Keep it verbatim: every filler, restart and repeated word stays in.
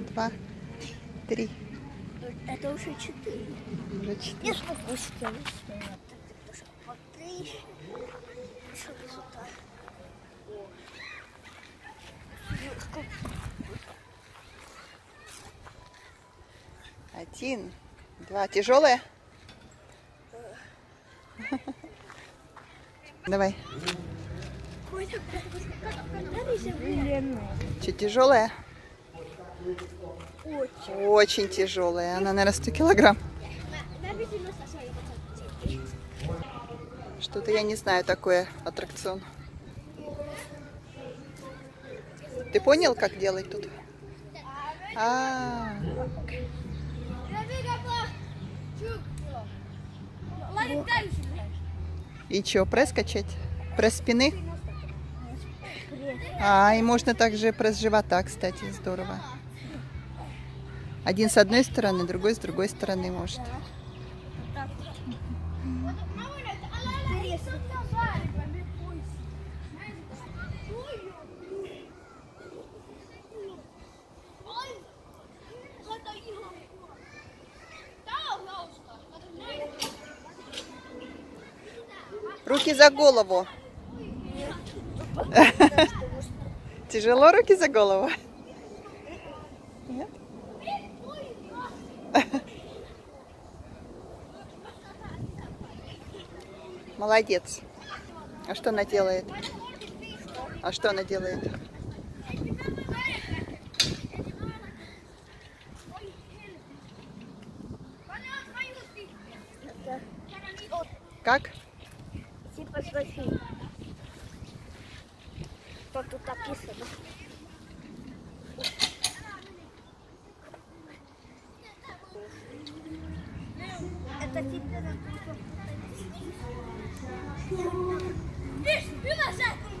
два, три. Это уже четыре. Уже четыре. Я что пустила. Вот три. Еще сюда. Один, два. Тяжелые? Давай. Че, тяжелая? Очень. Очень тяжелая. Она, наверное, сто килограмм. Что-то я не знаю такое аттракцион. Ты понял, как делать тут? А, и что, пресс качать? Пресс спины? А, и можно также пресс живота, кстати, здорово. Один с одной стороны, другой с другой стороны может. Руки за голову. Тяжело руки за голову? Нет? Молодец. А что она делает? А что она делает? Как? Типа Софи. Что тут написано? Это типа...